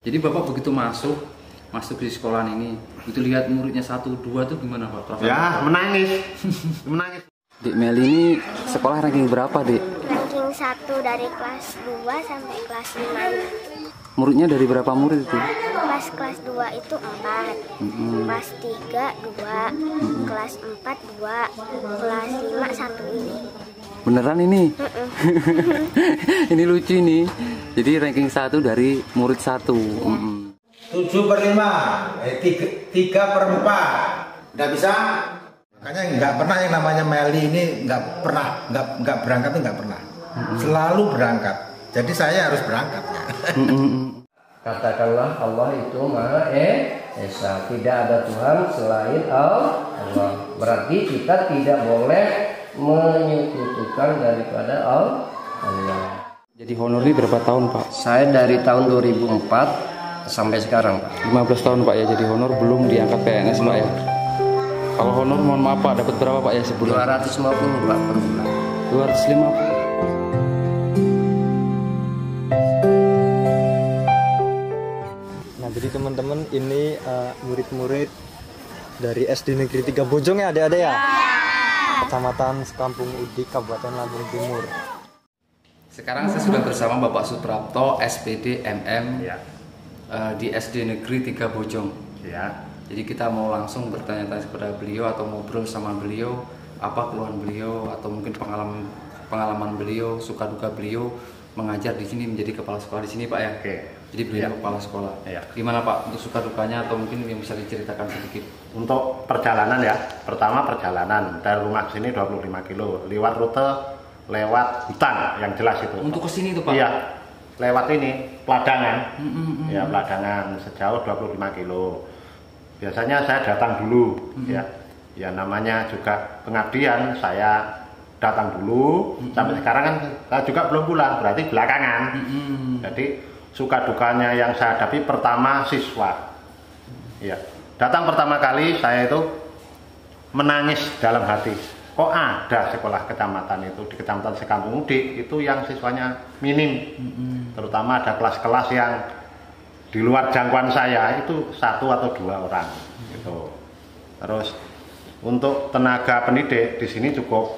Jadi Bapak begitu masuk di sekolah ini, itu lihat muridnya 1, 2 tuh gimana Pak? Ya, menangis. Menangis. Dik Meli ini sekolah ranking berapa, Dik? Ranking 1 dari kelas 2 sampai kelas 5. Muridnya dari berapa murid itu? Kelas 2 itu 4, kelas 3 2, kelas 4 2, kelas 5 1 ini. Beneran ini? Ini lucu nih. Jadi ranking 1 dari murid 1. 7/5, 3/4. Nggak bisa. Makanya nggak pernah yang namanya Meli ini nggak berangkat tuh nggak pernah. Selalu berangkat. Jadi saya harus berangkat. Katakanlah Allah itu Maha Esa, tidak ada Tuhan selain Allah. Berarti kita tidak boleh menyekutukan daripada Allah. Jadi honor ini berapa tahun Pak? Saya dari tahun 2004 sampai sekarang Pak. 15 tahun Pak ya, jadi honor belum diangkat PNS Pak ya. Kalau honor mohon maaf Pak, dapat berapa Pak ya sebulan? 250 Pak per bulan. 250. Jadi teman-teman ini murid-murid dari SD Negeri 3 Bojong ya adik-adik ya? Kecamatan Sekampung Udik, Kabupaten Lampung Timur. Sekarang saya sudah bersama Bapak Suprapto, SPD MM Ya. Di SD Negeri 3 Bojong. Ya. Jadi kita mau langsung bertanya-tanya kepada beliau atau ngobrol sama beliau, apa keluhan beliau atau mungkin pengalaman beliau, suka duka beliau mengajar di sini, menjadi kepala sekolah di sini Pak ya. Oke. Jadi beliau kepala sekolah. Ya. Gimana Pak untuk suka dukanya atau mungkin yang bisa diceritakan sedikit? Untuk perjalanan ya, pertama perjalanan dari rumah ke sini 25 kilo, lewat rute lewat hutan yang jelas itu. Untuk ke sini tuh Pak? Iya, lewat ini peladangan, ya peladangan sejauh 25 kilo. Biasanya saya datang dulu, ya namanya juga pengabdian, saya datang dulu. Sampai sekarang kan saya juga belum pulang, berarti belakangan. Jadi suka dukanya yang saya hadapi pertama siswa, ya. Datang pertama kali saya itu menangis dalam hati. Kok ada sekolah kecamatan itu di kecamatan Sekampung Udik itu yang siswanya minim, terutama ada kelas-kelas yang di luar jangkauan saya itu 1 atau 2 orang, gitu. Terus untuk tenaga pendidik di sini cukup,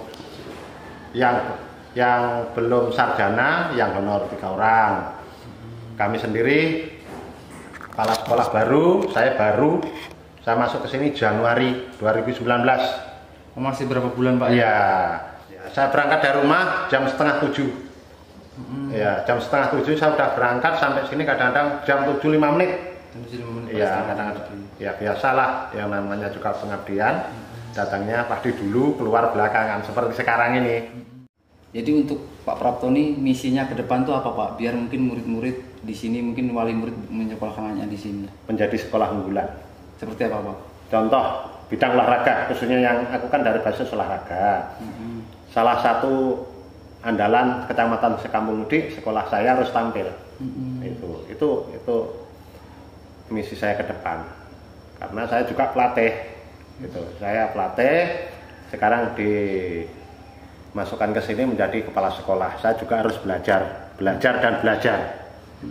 yang belum sarjana, yang honor 3 orang. Kami sendiri kepala sekolah baru, saya masuk ke sini Januari 2019. Masih berapa bulan Pak? Iya, saya berangkat dari rumah jam 6:30. Ya, jam 6:30 saya sudah berangkat, sampai sini kadang-kadang jam 7:05. Iya, kadang-kadang. Ya biasalah, yang namanya juga pengabdian, datangnya pasti dulu, keluar belakangan seperti sekarang ini. Jadi untuk Pak Prapto nih misinya ke depan tuh apa Pak? Biar mungkin murid-murid di sini, mungkin wali murid menyekolahkannya di sini. Menjadi sekolah unggulan. Seperti apa Pak? Contoh bidang olahraga, khususnya yang aku kan dari basis olahraga. Salah satu andalan kecamatan Sekampung Udik, sekolah saya harus tampil. Itu misi saya ke depan. Karena saya juga pelatih. Gitu. Saya pelatih, sekarang dimasukkan ke sini menjadi kepala sekolah. Saya juga harus belajar dan belajar.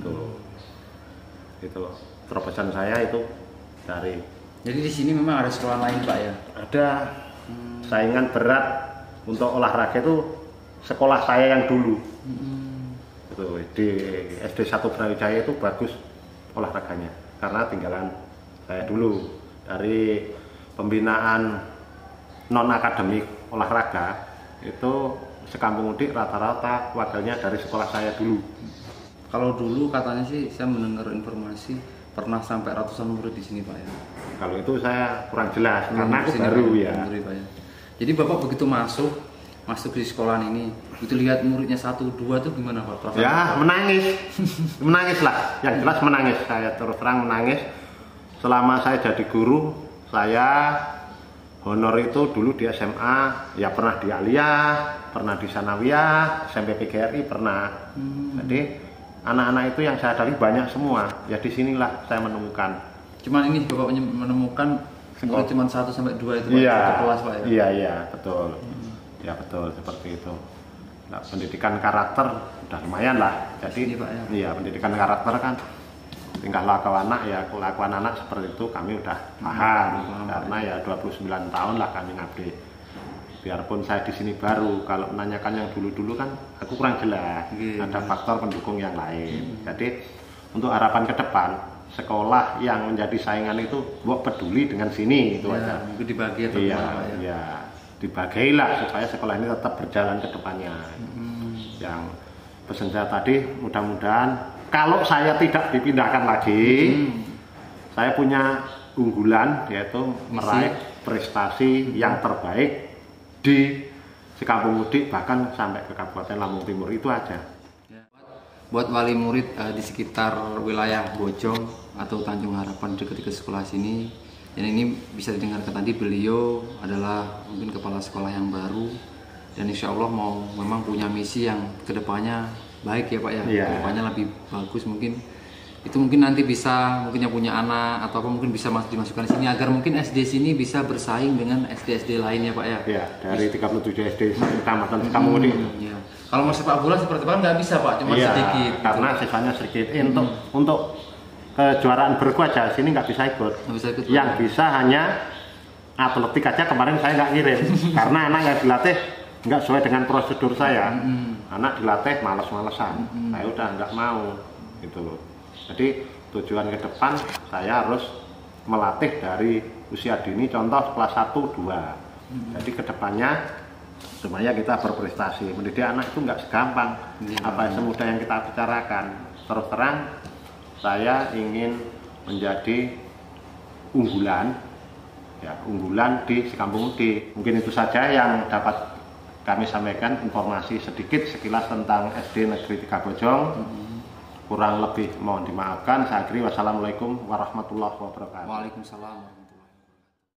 Itu terobosan saya itu dari. Jadi di sini memang ada sekolah lain Pak ya? Ada saingan berat untuk olahraga itu sekolah saya yang dulu. Itu di SD 1 Brawijaya itu bagus olahraganya karena tinggalan saya dulu. Dari pembinaan non akademik olahraga itu Sekampung Udik rata-rata wakilnya dari sekolah saya dulu. Kalau dulu katanya sih saya mendengar informasi pernah sampai ratusan murid di sini Pak ya? Kalau itu saya kurang jelas karena aku baru ya. Pak ya. Jadi Bapak begitu masuk di sekolah ini, itu lihat muridnya 1, 2 tuh gimana Pak? Ya menangis, menangis lah. Yang jelas menangis. Saya terus terang menangis. Selama saya jadi guru, saya honor itu dulu di SMA, ya pernah di Aliyah, pernah di Sanawiyah, SMP PGRI pernah. Jadi anak-anak itu yang saya hadapi banyak semua. Ya disinilah saya menemukan. Cuman ini Bapak menemukan murid cuma 1 sampai 2 itu Pak, iya, satu kelas Pak ya? Iya, betul. Ya betul, seperti itu. Nah, pendidikan karakter udah lumayan lah. Jadi, Pak, ya? Iya, pendidikan karakter kan tingkah laku anak ya, kelakuan anak seperti itu kami udah paham. Karena ya 29 tahun lah kami ngabdi. Biarpun saya di sini baru, kalau menanyakan yang dulu-dulu kan aku kurang jelas. Ada faktor pendukung yang lain. Jadi untuk harapan ke depan, sekolah yang menjadi saingan itu buat peduli dengan sini itu aja. Mungkin dibagi atau ya dibagilah supaya sekolah ini tetap berjalan ke depannya. Yang pesan saya tadi, mudah-mudahan kalau saya tidak dipindahkan lagi, saya punya unggulan yaitu meraih prestasi yang terbaik di Sekampung Udik, bahkan sampai ke Kabupaten Lampung Timur, itu aja. Buat wali murid di sekitar wilayah Bojong atau Tanjung Harapan dekat sekolah sini, dan ini bisa didengarkan tadi, beliau adalah mungkin kepala sekolah yang baru dan insya Allah memang punya misi yang kedepannya baik ya Pak ya, kedepannya lebih bagus mungkin. Itu mungkin nanti bisa, mungkin yang punya anak atau apa mungkin bisa dimasukkan di sini agar mungkin SD sini bisa bersaing dengan SD-SD lain ya Pak ya. Iya, dari 37 SD kecamatan Sekampung Udik. Ya. Kalau mau sepak bola seperti apa nggak bisa Pak, cuma sedikit. Karena sisanya sedikit. Untuk kejuaraan bergu aja sini nggak bisa ikut. Yang bisa hanya atletik aja, kemarin saya nggak ngirim karena anak yang dilatih nggak sesuai dengan prosedur saya. Anak dilatih malas-malesan. Saya udah nggak mau gitu loh. Jadi tujuan ke depan saya harus melatih dari usia dini, contoh kelas 1, 2. Jadi kedepannya supaya kita berprestasi. Mendidik anak itu nggak segampang, apa semudah yang kita bicarakan. Terus terang saya ingin menjadi unggulan di Sekampung Udik. Mungkin itu saja yang dapat kami sampaikan, informasi sedikit sekilas tentang SD Negeri 3 Bojong. Kurang lebih mohon dimaafkan. Saya akhiri, wassalamualaikum warahmatullahi wabarakatuh. Waalaikumsalam.